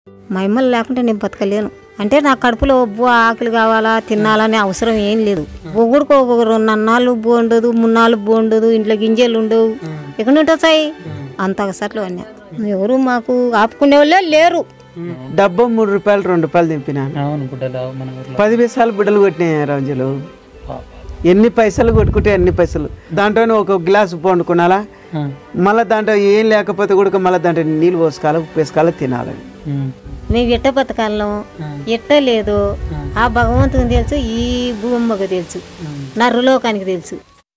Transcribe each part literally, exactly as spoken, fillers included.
మా ఇమ్మలు లేకుంటే నేను బతకలేను. అంటే నా కడుపులో ఉబ్బు ఆకలి కావాలా తినాలనే అవసరం ఏం లేదు. ఒగుడికి ఒక రెండు అన్నాళ్ళు ఉబ్బు ఉండదు, మూడు నాలుగు ఉబ్బు ఉండదు, ఇంట్లో గింజలు ఉండవు. ఎక్కడ ఉంటాయి అంత సట్లు అన్నా. ఎవరు మాకు ఆపుకునే వాళ్ళే లేరు. డబ్బా మూడు రూపాయలు రెండు రూపాయలు దింపినాను. పది పైసలు బిడ్డలు కొట్టినాయి రోజులు. ఎన్ని పైసలు కొట్టుకుంటే అన్ని పైసలు. దాంట్లో ఒక గ్లాసు వండుకున్నాలా, మళ్ళీ దాంట్లో ఏం లేకపోతే కూడా మళ్ళీ దాంట్లో నీళ్ళు పోసుకోవాలి, ఉప్పు వేసుకోవాలి, తినాలి. మేము ఎట్ట బతకాలం ఎట్ట లేదు ఆ భగవంతునికి తెలుసు, ఈ భూమ్మకు తెలుసు, నర్రులోకానికి తెలుసు.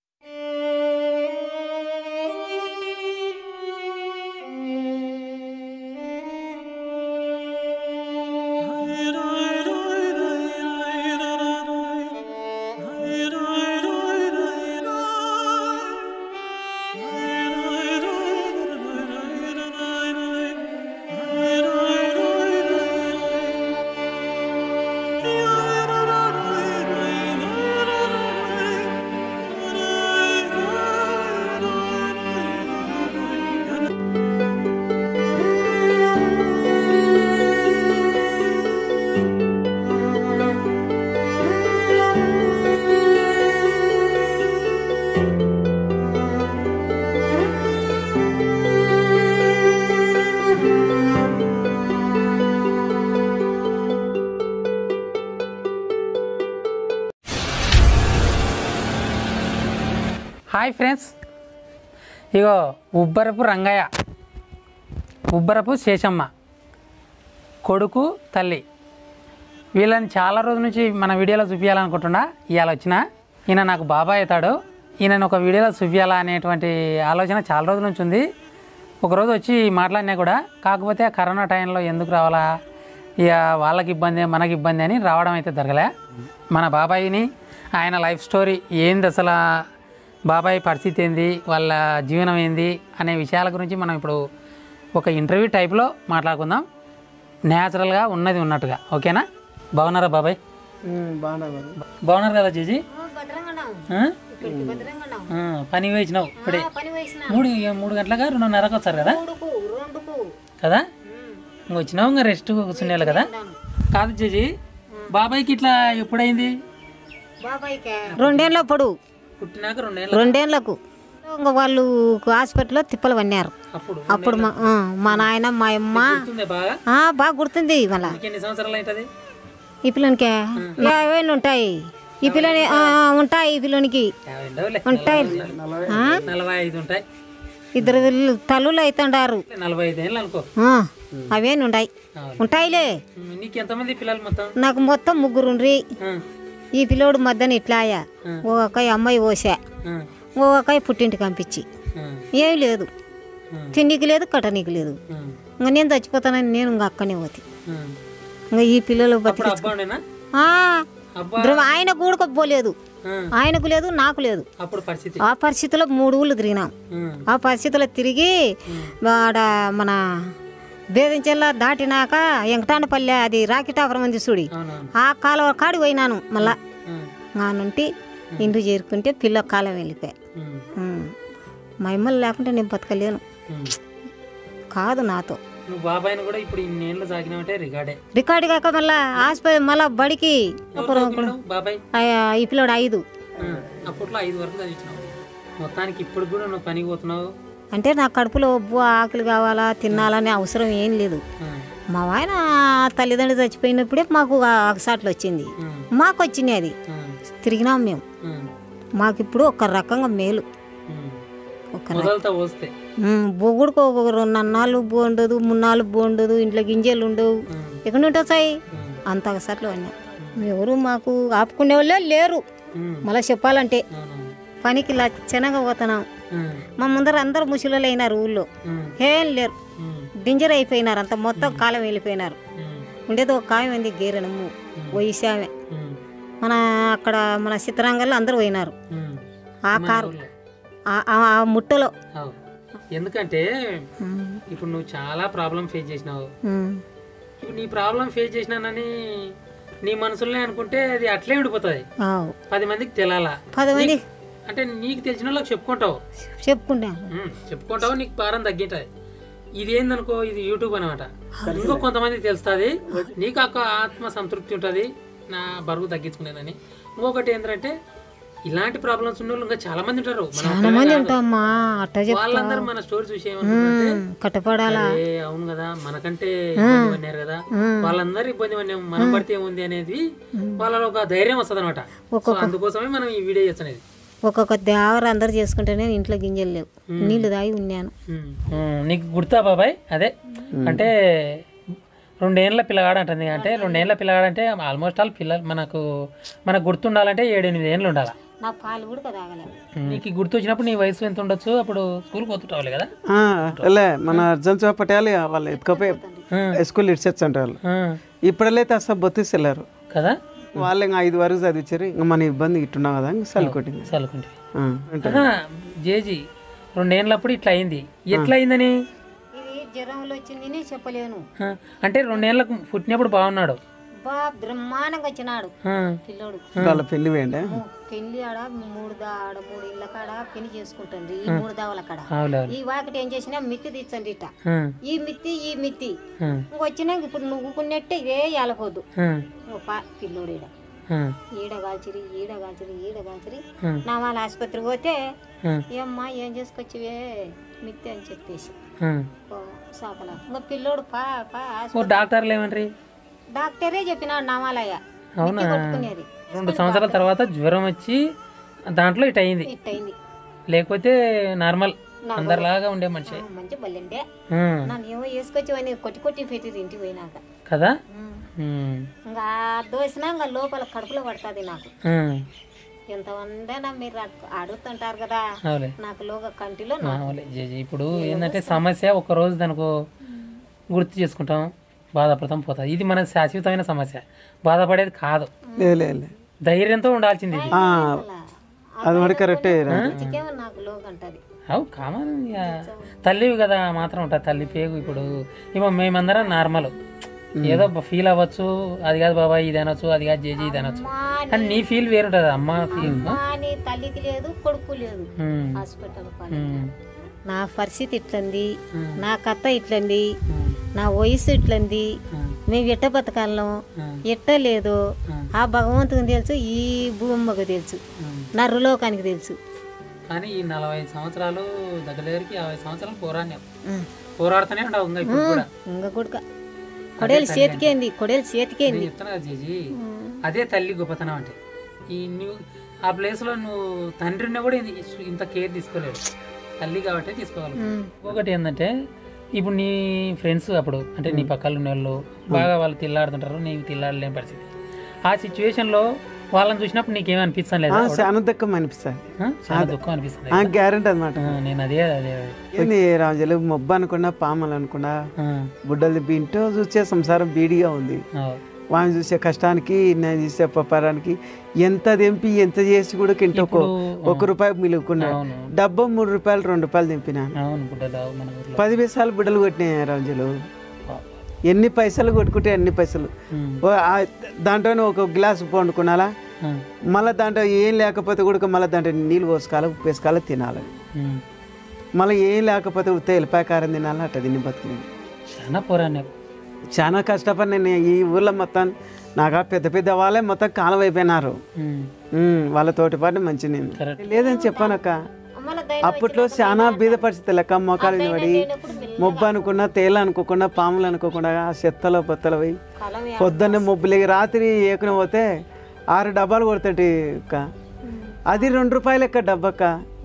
హాయ్ ఫ్రెండ్స్, ఇగో ఉబ్బరపు రంగయ్య, ఉబ్బరపు శేషమ్మ కొడుకు తల్లి, వీళ్ళని చాలా రోజుల నుంచి మన వీడియోలో చూపించాలనుకుంటున్నా. ఇవాళ వచ్చిన ఈయన నాకు బాబాయ్ అవుతాడు, ఈయనను ఒక వీడియోలో చూపించాలా అనేటువంటి ఆలోచన చాలా రోజుల నుంచి ఉంది. ఒకరోజు వచ్చి మాట్లాడినా కూడా, కాకపోతే కరోనా టైంలో ఎందుకు రావాలా, ఇక వాళ్ళకి ఇబ్బంది మనకి ఇబ్బంది అని రావడం అయితే జరగలే. మన బాబాయిని ఆయన లైఫ్ స్టోరీ ఏంది, అసలు బాబాయ్ పరిస్థితి ఏంది, వాళ్ళ జీవనం ఏంది అనే విషయాల గురించి మనం ఇప్పుడు ఒక ఇంటర్వ్యూ టైప్లో మాట్లాడుకుందాం, న్యాచురల్గా ఉన్నది ఉన్నట్టుగా. ఓకేనా? బాగున్నారా బాబాయ్? బాగున్నారు కదా జీజీ? పని వేసినావు ఇప్పుడే, మూడు మూడు గంటలుగా రెండున్నరకు వచ్చారు కదా కదా ఇంక వచ్చినావు, ఇంకా రెస్ట్ కూర్చునేయాలి కదా. కాదు జీజీ, బాబాయ్కి ఇట్లా ఎప్పుడైంది? రెండేళ్ళ పొడు పుట్టినాక రెండేళ్లకు ఇంకా వాళ్ళు హాస్పిటల్లో తిప్పలు పన్నారు. అప్పుడు మా నాయన మా అమ్మ బాగా గుర్తుంది. మళ్ళా ఈ పిల్లనికి యాభై ఉంటాయి, ఈ పిల్లని ఉంటాయి, ఈ పిల్లనికి ఉంటాయి ఇద్దరు తల్లులు అవుతుండారు, అవేని ఉంటాయి ఉంటాయిలే. నాకు మొత్తం ముగ్గురుండ్రి. ఈ పిల్లోడు మధ్యన ఇట్లాయా, ఓ అక్కయ్య అమ్మాయి పోసా, ఓ అక్కయ్య పుట్టింటికి పంపించి ఏమి లేదు, తిండికి లేదు కట్టనీకి లేదు. ఇంకా నేను చచ్చిపోతానని నేను ఇంకా అక్కనే పోతే ఇంకా ఈ పిల్లలు బతికి ఆయన కూడుకోపోలేదు, ఆయనకు లేదు నాకు లేదు. ఆ పరిస్థితిలో మూడు ఊళ్ళు తిరిగినాం. ఆ పరిస్థితిలో తిరిగి ఆడ మన బేదించెల్లా దాటినాక వెంకటానపల్లె అది రాకిటాపురం ఉంది చూడి, ఆ కాలం కాడి పోయినాను. మళ్ళా నా నుండి ఇంటికి చేరుకుంటే పిల్ల కాలం వెళ్ళిపోయా. మా ఇమ్మలు లేకుంటే నేను బతకలేను. కాదు నాతో రికార్డు కాక మళ్ళా హాస్పిటల్ మళ్ళా బడికి ఈ పిల్లడు ఐదు. మొత్తానికి ఇప్పుడు కూడా నువ్వు పనికి పోతున్నావు అంటే నా కడుపులో ఉబ్బు ఆకలి కావాలా తినాలనే అవసరం ఏం లేదు. మా ఆయన తల్లిదండ్రులు చచ్చిపోయినప్పుడే మాకు ఒకసాట్లు వచ్చింది, మాకు వచ్చింది అది తిరిగినాం మేము. మాకు ఇప్పుడు ఒక రకంగా మేలు. బొగుడుకో ఒక రెండు అన్నాళ్ళు ఉబ్బు ఉండదు, మూడు నాలుగు ఉబ్బు ఉండదు, ఇంట్లో గింజలు ఉండవు, ఎక్కడ ఉంటాయి అంత ఒకసాట్లు అన్నా. ఎవరు మాకు ఆపుకునే వాళ్ళే లేరు. మళ్ళీ చెప్పాలంటే పనికి లచ్చనగా పోతున్నాం. మా ముందర అందరు ముసలిళ్ళు అయినారు, ఊళ్ళో ఏం లేరు, డింజర్ అయిపోయినారు, అంత మొత్తం కాలం వెళ్ళిపోయినారు. ఉండేది ఒక కాయం ఉంది గేరనమ్ము వయసామె, మన అక్కడ మన చిత్రాంగల్లో అందరూ పోయినారు ఆ కారు ఆ ముట్టలో. ఎందుకంటే ఇప్పుడు నువ్వు చాలా ప్రాబ్లం ఫేస్ చేసినావు. ఇప్పుడు నీ ప్రాబ్లం ఫేస్ చేసినానని నీ మనసులోనే అనుకుంటే అది అట్లే విడిపోతుంది, పది మందికి తెలాలా. పది మంది అంటే నీకు తెలిసిన వాళ్ళకి చెప్పుకుంటావు చెప్పుకుంటా చెప్పుకుంటావు నీకు భారం తగ్గింటది. ఇది ఏందనుకో ఇది యూట్యూబ్ అనమాట. ఇంకో కొంతమంది తెలుస్తుంది, నీకు ఒక ఆత్మ సంతృప్తి ఉంటుంది నా బరువు తగ్గించుకునేదని. ఇంకొకటి ఏంటంటే ఇలాంటి ప్రాబ్లమ్స్ ఉన్న వాళ్ళు ఇంకా చాలా మంది ఉంటారు. చాలా మంది ఉంటామా అట్ట వాళ్ళందరూ మన స్టోరీ చూసి ఏమంటారంటే కట్టపడాలా, అవును కదా మనకంటే ఇబ్బంది పడినారు కదా, వాళ్ళందరూ ఇబ్బంది పడినాం మనం పడితే ఏముంది అనేది వాళ్ళలో ఒక ధైర్యం వస్తుంది అనమాట. అందుకోసమే మనం ఈ వీడియో చేస్తున్నది. ఒక్కొక్క దేవర అందరు చేసుకుంటేనే ఇంట్లో గింజలు లేవు, నీళ్లు తాగి ఉన్నాను. నీకు గుర్తా బాబాయ్? అదే అంటే రెండేళ్ళ పిల్లగాడు అంటుంది. అంటే రెండేళ్ళ పిల్లగాడు అంటే ఆల్మోస్ట్ ఆల్ పిల్లలు మనకు మనకు గుర్తుండాలంటే ఏడు ఎనిమిది ఏళ్ళు ఉండాలి. నా పాలు కూడా తాగలేదు. నీకు గుర్తు వచ్చినప్పుడు నీ వయసు ఎంత ఉండొచ్చు? అప్పుడు స్కూల్కి పోతుంటావాలి కదా. లే మన అర్జున్ చౌ పటేల్ వాళ్ళు ఎత్తుకపోయి స్కూల్ ఇడ్సెట్స్ అంటే వాళ్ళు ఇప్పుడైతే అసలు బొత్తిసి వెళ్ళారు కదా. వాళ్ళు ఇంకా ఐదు వరకు చదివించారు. ఇంకా మన ఇబ్బంది ఇట్టున్నాం కదా ఇంకా చల్లుకొట్టింది చల్లుకుంటే. జేజీ రెండేళ్ళప్పుడు ఇట్లా అయింది. ఎట్లా అయిందని? ఇది జ్వరంలో వచ్చింది చెప్పలేను. అంటే రెండేళ్ళకు పుట్టినప్పుడు బాగున్నాడు, బా బ్రహ్మాండంగా వచ్చినాడు పిల్లోడు. వాళ్ళ పెళ్లి వేయండి పెళ్లి ఆడ మూడు దా ఆడ మూడు ఇళ్ళ కాడ పెళ్లి చేసుకుంటుంది. ఈ మూడు దావల కాడ ఈ వాకిటి ఏం చేసినా మిత్తి తీర్చండి ఇట, ఈ మిత్తి ఈ మిత్తి ఇంకొచ్చినాక ఇప్పుడు నువ్వు కొన్నట్టే ఇదే ఏలకొద్దు పిల్లోడు ఈడ ఈడ కాల్చిరి ఈడ కాల్చిరి ఈడ కాల్చిరి. నా వాళ్ళ ఆసుపత్రికి పోతే ఏమ్మా ఏం చేసుకొచ్చివే మిత్తి అని చెప్పేసి సాకలా ఇంకా పిల్లోడు పా పా డాక్టర్లు ఏమంటారు? డాక్టరే చెప్పినాడు నామాలయ్య. అవునా? రెండు సంవత్సరాల తర్వాత జ్వరం వచ్చి దాంట్లో ఇట్ అయింది. ఇట్ అయింది, లేకపోతే నార్మల్ అందరిలాగా ఉండే మనిషి. మంచి బల్లిండే నన్ను ఏమో వేసుకొచ్చి కొట్టి కొట్టి పెట్టి ఇంటికి పోయినాక కదా. ఇంకా దోసినా ఇంకా లోపల కడుపులో పడుతుంది నాకు. ఎంతమందైనా మీరు అడుగుతుంటారు కదా, నాకు లోక కంటిలో. ఇప్పుడు ఏంటంటే సమస్య ఒక రోజు దానికి గుర్తు చేసుకుంటాం, బాధపడతాం, పోతుంది. ఇది మన శాశ్వతమైన సమస్య, బాధపడేది కాదు. ధైర్యంతో ఉండాల్సింది. అది మరి కరెక్టే. అవు కామన్ తల్లివి కదా మాత్రం ఉంటుంది తల్లి పేగు. ఇప్పుడు ఇమో మేమందరం నార్మల్ ఏదో ఫీల్ అవ్వచ్చు, అది కాదు బాబా ఇది అనొచ్చు, అది కాదు జేజీ ఇది అనొచ్చు, కానీ నీ ఫీల్ వేరుంటది. అమ్మ ఫీల్ తల్లికి లేదు కొడుకు లేదు హాస్పిటల్. నా పరిస్థితి ఇట్లంది, నా కథ ఇట్లంది, నా వయసు ఇట్లంది, మేము ఎట్ట బతకాలం ఎట్ట లేదు ఆ భగవంతునికి తెలుసు, ఈ భూమ్మకు తెలుసు, నరులోకానికి తెలుసు. కానీ ఈ నలభై సంవత్సరాలు దగ్గర దగ్గరికి యాభై సంవత్సరాలు పోరాడినాం, పోరాడుతూనే ఉండవు ఇంకా ఇప్పుడు కూడా. ఇంకా కూడా కొడేలు చేతికేంది, కొడేలు చేతికేంది చెప్తున్నా కదా జేజీ. అదే తల్లి గొప్పతనం అంటే. ఈ నువ్వు ఆ ప్లేస్ లో నువ్వు తండ్రిని కూడా ఇంత కేర్ తీసుకోలేడు, తల్లి కాబట్టి తీసుకోగలవు. ఒకటి ఏంటంటే ఇప్పుడు నీ ఫ్రెండ్స్ అప్పుడు అంటే నీ పక్కన ఉన్న వాళ్ళు బాగా వాళ్ళు తిల్లాడుతుంటారు, నీకు తిల్లాడలేని పరిస్థితి. ఆ సిచ్యువేషన్లో వాళ్ళని చూసినప్పుడు నీకేమనిపిస్తాను లేదా? చాలా దుఃఖం అనిపిస్తుంది, చాలా దుఃఖం అనిపిస్తుంది. గ్యారెంటీ అనమాట. నేను అదే అదే ఏంది రాజులు మొబ్బ అనుకున్నా పాములు అనుకున్నా బుడ్డలు ఇంటో చూసే సంసారం బీడిగా ఉంది. వాడిని చూసే కష్టానికి నేను చూసే పపారానికి ఎంత దింపి ఎంత చేసి కూడా ఇంట్లో ఒక రూపాయి మిలుకున్నాడు. డబ్బా మూడు రూపాయలు రెండు రూపాయలు దింపినాను. పది పైసలు బుడ్డలు కొట్టినాయి రాజులు. ఎన్ని పైసలు కొట్టుకుంటే అన్ని పైసలు. దాంట్లో ఒక గ్లాసు వండుకున్నాలా, మళ్ళీ దాంట్లో ఏం లేకపోతే కూడా మళ్ళీ దాంట్లో నీళ్ళు పోసుకోవాలి, ఉప్పు వేసుకోవాలి, తినాలి. మళ్ళీ ఏం లేకపోతే ఉత్త ఎల్లిపాయ కారం తినాలి, అట్ట తిని బతికింది. చాలా పోరాడు, చాలా కష్టపడి నేను ఈ ఊర్లో మొత్తం నాకు పెద్ద పెద్ద వాళ్ళే మొత్తం కాలం అయిపోయినారు. వాళ్ళ తోటి పాటు మంచి నేను లేదని చెప్పానక్క. అప్పట్లో చాలా బీద పరిస్థితి లెక్క మోకాలు పడి మొబ్బు అనుకున్నా తేలు అనుకోకుండా పాములు అనుకోకుండా చెత్తలో బొత్తలు పోయి పొద్దున్నే మొబ్బులకి రాత్రి ఏకున పోతే ఆరు డబ్బాలు కొడతాడు అక్క. అది రెండు రూపాయలు లెక్క డబ్బక్క.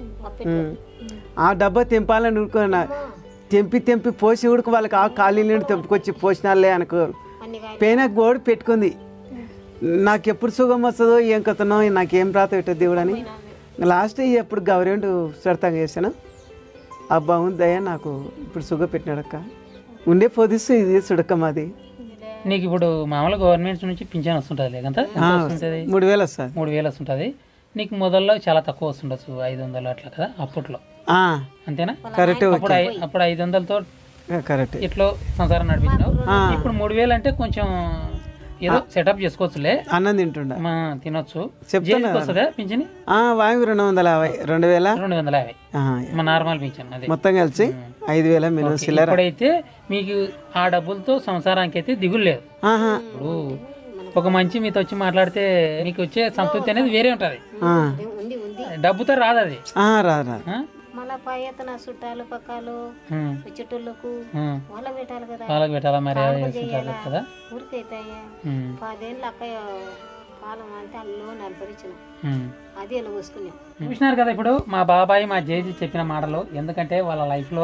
ఆ డబ్బా తెంపాలని అనుకున్నా, తెంపి తెంపి పోసి ఉడుకు వాళ్ళకి ఆ ఖాళీ నుండి తెంపుకొచ్చి పోసినాలే అనుకో పేన గోడు పెట్టుకుంది. నాకు ఎప్పుడు సుఖం వస్తుందో ఏం కథనో నాకేం రాత పెట్టదు దేవుడు అని లాస్ట్ ఎప్పుడు గవర్నమెంట్ సొంతంగా చేశాను. ఆ బాగుందయ్యా నాకు ఇప్పుడు సుఖ పెట్టినాడక్క. ఉండే పొదిస్తూ ఇది సుడక్క మాది. నీకు ఇప్పుడు మామూలు గవర్నమెంట్ నుంచి పింఛన్ వస్తుంటుంది లేకంతా మూడు వేలు వస్తుంది మూడు వేలు వస్తుంటుంది నీకు మొదల్లో చాలా తక్కువ వస్తుండొచ్చు, ఐదు వందలు అట్లా కదా అప్పట్లో, అంతేనా? కరెక్ట్. అప్పుడు అప్పుడు ఐదు వందలతో కరెక్ట్ ఇట్లో సంసారం నడిపించినావు. ఇప్పుడు మూడు వేలు అంటే కొంచెం ఏదో సెటప్ చేసుకోవచ్చులే, అన్నం తింటుండ మా తినొచ్చు. చెప్తున్నా జేజీకి వస్తుందా పింఛని? వామి రెండు వందల యాభై రెండు వేల రెండు వందల యాభై మా నార్మల్ పింఛన్ అదే మొత్తం కలిసి ఐదు వేల మినిమం సిల్లర్. ఇప్పుడైతే మీకు ఆ డబ్బులతో సంసారానికి అయితే దిగులు లేదు. ఆహా. ఇప్పుడు ఒక మంచి మీతో వచ్చి మాట్లాడితే మీకు వచ్చే సంతృప్తి అనేది వేరే ఉంటది, ఆ. ఉంది ఉంది డబ్బుతో రాదు అది. ఆ, రా రా ఆ? మళ్ళా పైన చుట్టాలు పక్కలు ఉమ్, చుట్టూళ్ళకు ఉమ్. వాళ్ళ పెట్టాలి కదా, వాళ్ళకి పెట్టాలా మరి అది చేస్తుంటారు కదా. ఊరికైతాయా ఉమ్, పదేళ్ళు అక్కయ్య కాలం అంటే అల్లో నలపరిచిన ఉమ్. అది ఎలా పోసుకున్నాం. చూసినారు కదా ఇప్పుడు మా బాబాయ్ మా జేజీ చెప్పిన మాటలు. ఎందుకంటే వాళ్ళ లైఫ్లో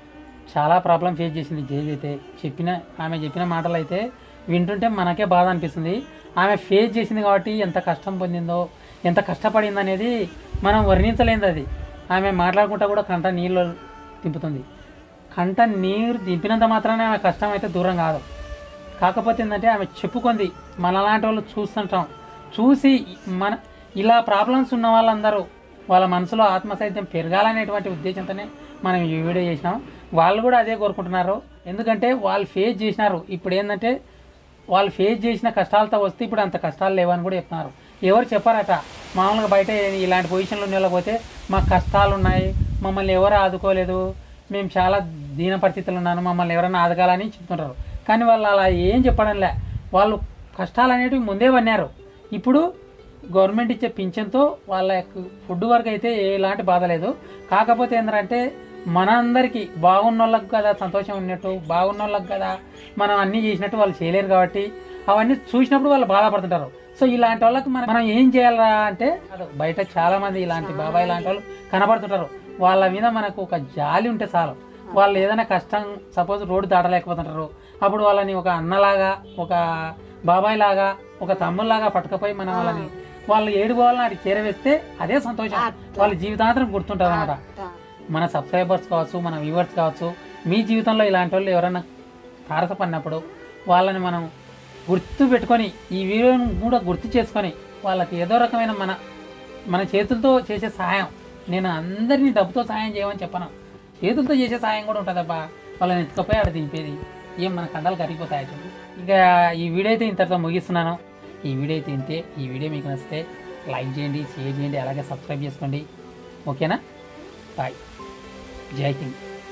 చాలా ప్రాబ్లం ఫేస్ చేసింది జేజీ అయితే. చెప్పిన ఆమె చెప్పిన మాటలు అయితే వింటుంటే మనకే బాధ అనిపిస్తుంది. ఆమె ఫేస్ చేసింది కాబట్టి ఎంత కష్టం పొందిందో, ఎంత కష్టపడింది అనేది మనం వర్ణించలేనిది. అది ఆమె మాట్లాడుకుంటా కూడా కంట నీళ్ళు దింపుతుంది. కంట నీరు దింపినంత మాత్రానే ఆమె కష్టం అయితే దూరం కాదు. కాకపోతే ఏంటంటే ఆమె చెప్పుకుంది, మనలాంటి వాళ్ళు చూస్తుంటాం, చూసి మన ఇలా ప్రాబ్లమ్స్ ఉన్న వాళ్ళందరూ వాళ్ళ మనసులో ఆత్మసైత్యం పెరగాలనేటువంటి ఉద్దేశంతోనే మనం ఈ వీడియో చేసినాం. వాళ్ళు కూడా అదే కోరుకుంటున్నారు. ఎందుకంటే వాళ్ళు ఫేస్ చేసినారు. ఇప్పుడు ఏంటంటే వాళ్ళు ఫేస్ చేసిన కష్టాలతో వస్తే ఇప్పుడు అంత కష్టాలు లేవని కూడా చెప్తున్నారు. ఎవరు చెప్పారట, మామూలుగా బయట ఇలాంటి పొజిషన్లో ఉండలేకపోతే మాకు కష్టాలు ఉన్నాయి, మమ్మల్ని ఎవరు ఆదుకోలేదు, మేము చాలా దీన పరిస్థితులు ఉన్నాను, మమ్మల్ని ఎవరైనా ఆదగాలని చెప్తుంటారు. కానీ వాళ్ళు అలా ఏం చెప్పడంలే. వాళ్ళు కష్టాలు అనేటివి ముందే పన్నారు. ఇప్పుడు గవర్నమెంట్ ఇచ్చే పింఛన్తో వాళ్ళ యొక్క ఫుడ్ వరకు అయితే ఎలాంటి బాధ లేదు. కాకపోతే ఏంటంటే మనందరికీ బాగున్న వాళ్ళకి కదా సంతోషం ఉన్నట్టు, బాగున్న వాళ్ళకి కదా మనం అన్నీ చేసినట్టు వాళ్ళు చేయలేరు. కాబట్టి అవన్నీ చూసినప్పుడు వాళ్ళు బాధపడుతుంటారు. సో ఇలాంటి వాళ్ళకి మనం మనం ఏం చేయాలా అంటే, బయట చాలా మంది ఇలాంటి బాబాయ్ లాంటి వాళ్ళు కనబడుతుంటారు. వాళ్ళ మీద మనకు ఒక జాలి ఉంటే చాలు. వాళ్ళు ఏదైనా కష్టం సపోజ్ రోడ్డు దాటలేకపోతుంటారు, అప్పుడు వాళ్ళని ఒక అన్నలాగా, ఒక బాబాయ్ లాగా, ఒక తమ్ముళ్ళలాగా పట్టుకపోయి మనం వాళ్ళని వాళ్ళు ఏడుకోవాలని అడిగి చేరవేస్తే అదే సంతోషం. వాళ్ళ జీవితాంతరం గుర్తుంటారు అన్నమాట. మన సబ్స్క్రైబర్స్ కావచ్చు, మన వ్యూవర్స్ కావచ్చు, మీ జీవితంలో ఇలాంటి వాళ్ళు ఎవరైనా తారసపడినప్పుడు వాళ్ళని మనం గుర్తు పెట్టుకొని ఈ వీడియోను కూడా గుర్తు చేసుకొని వాళ్ళకి ఏదో రకమైన మన మన చేతులతో చేసే సహాయం, నేను అందరినీ డబ్బుతో సహాయం చేయమని చెప్పను, చేతులతో చేసే సహాయం కూడా ఉంటుందబ్బా. వాళ్ళని ఎత్తుకపోయి ఆడ దింపేది ఏం మన కండాలు కరిగిపోతాయి. ఇంకా ఈ వీడియో అయితే ఇంతటితో ముగిస్తున్నాను. ఈ వీడియో అయితే ఇంతే. ఈ వీడియో మీకు నచ్చితే లైక్ చేయండి, షేర్ చేయండి, అలాగే సబ్స్క్రైబ్ చేసుకోండి. ఓకేనా? బాయ్. జై హింద్.